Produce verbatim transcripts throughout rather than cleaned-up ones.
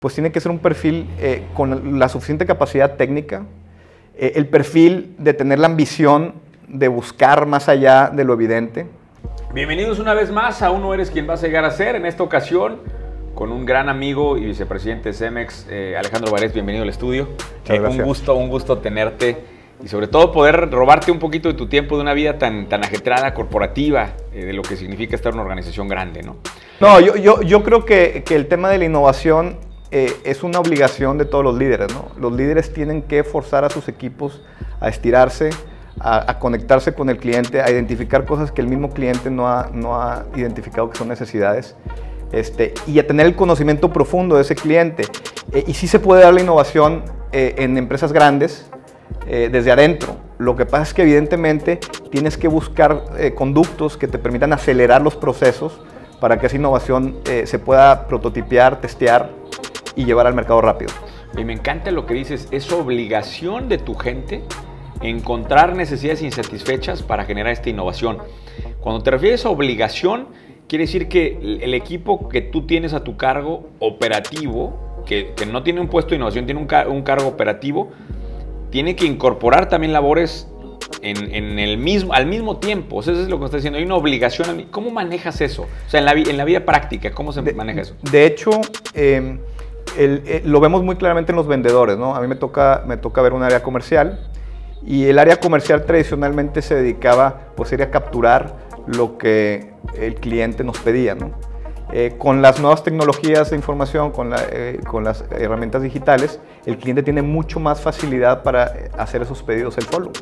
pues tiene que ser un perfil eh, con la suficiente capacidad técnica, eh, el perfil de tener la ambición de buscar más allá de lo evidente. Bienvenidos una vez más a Uno Eres Quien Vas a Llegar a Ser, en esta ocasión con un gran amigo y vicepresidente de Cemex, eh, Alejandro Varés. Bienvenido al estudio. Eh, un gusto, un gusto tenerte y sobre todo poder robarte un poquito de tu tiempo de una vida tan, tan ajetreada, corporativa, eh, de lo que significa estar en una organización grande, ¿no? No, yo, yo, yo creo que, que el tema de la innovación eh, es una obligación de todos los líderes, ¿no? Los líderes tienen que forzar a sus equipos a estirarse, a, a conectarse con el cliente, a identificar cosas que el mismo cliente no ha, no ha identificado que son necesidades. Este, y a tener el conocimiento profundo de ese cliente. Eh, y sí se puede dar la innovación eh, en empresas grandes eh, desde adentro. Lo que pasa es que evidentemente tienes que buscar eh, conductos que te permitan acelerar los procesos para que esa innovación eh, se pueda prototipear, testear y llevar al mercado rápido. Y me encanta lo que dices, es obligación de tu gente encontrar necesidades insatisfechas para generar esta innovación. Cuando te refieres a obligación, quiere decir que el equipo que tú tienes a tu cargo operativo, que, que no tiene un puesto de innovación, tiene un, car un cargo operativo, tiene que incorporar también labores en, en el mismo, al mismo tiempo. O sea, eso es lo que me estás diciendo. Hay una obligación. ¿Cómo manejas eso? O sea, en la, en la vida práctica, ¿cómo se de, maneja eso? De hecho, eh, el, eh, lo vemos muy claramente en los vendedores, ¿no? A mí me toca, me toca ver un área comercial y el área comercial tradicionalmente se dedicaba pues, a capturar lo que el cliente nos pedía, ¿no? Eh, con las nuevas tecnologías de información, con, la, eh, con las herramientas digitales, el cliente tiene mucho más facilidad para hacer esos pedidos el follow.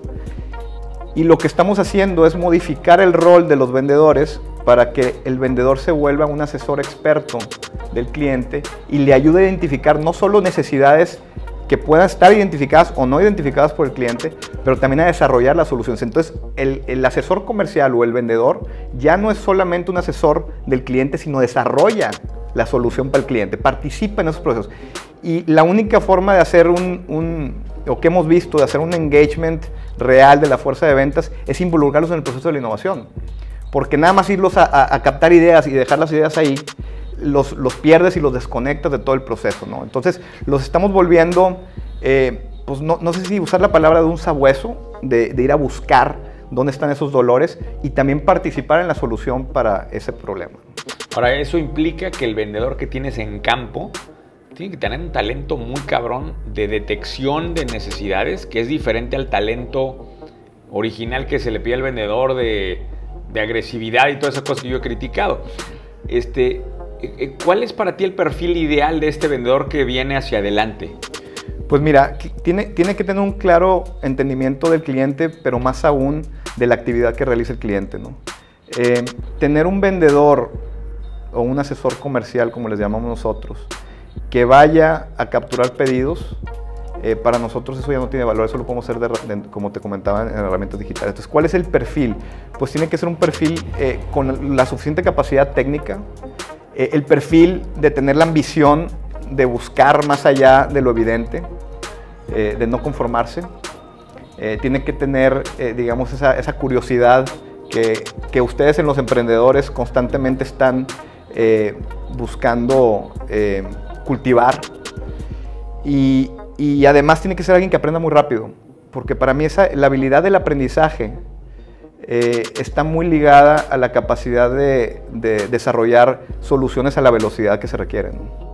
Y lo que estamos haciendo es modificar el rol de los vendedores para que el vendedor se vuelva un asesor experto del cliente y le ayude a identificar no solo necesidades que puedan estar identificadas o no identificadas por el cliente, pero también a desarrollar las soluciones. Entonces, el, el asesor comercial o el vendedor ya no es solamente un asesor del cliente, sino desarrolla la solución para el cliente, participa en esos procesos. Y la única forma de hacer un, un o que hemos visto, de hacer un engagement real de la fuerza de ventas, es involucrarlos en el proceso de la innovación. Porque nada más irlos a, a, a captar ideas y dejar las ideas ahí, Los, los pierdes y los desconectas de todo el proceso, ¿no? Entonces, los estamos volviendo, eh, pues no, no sé si usar la palabra de un sabueso, de, de ir a buscar dónde están esos dolores y también participar en la solución para ese problema. Ahora, eso implica que el vendedor que tienes en campo tiene que tener un talento muy cabrón de detección de necesidades, que es diferente al talento original que se le pide al vendedor de, de agresividad y todas esas cosas que yo he criticado. Este... ¿Cuál es para ti el perfil ideal de este vendedor que viene hacia adelante? Pues mira, tiene, tiene que tener un claro entendimiento del cliente, pero más aún de la actividad que realiza el cliente, ¿no? Eh, tener un vendedor o un asesor comercial, como les llamamos nosotros, que vaya a capturar pedidos, eh, para nosotros eso ya no tiene valor, eso lo podemos hacer, de, de, como te comentaba, en herramientas digitales. Entonces, ¿cuál es el perfil? Pues tiene que ser un perfil eh, con la suficiente capacidad técnica, Eh, el perfil de tener la ambición de buscar más allá de lo evidente, eh, de no conformarse. Eh, tiene que tener, eh, digamos, esa, esa curiosidad que, que ustedes en los emprendedores constantemente están eh, buscando eh, cultivar. Y, y además tiene que ser alguien que aprenda muy rápido, porque para mí esa, la habilidad del aprendizaje Eh, está muy ligada a la capacidad de, de desarrollar soluciones a la velocidad que se requieren.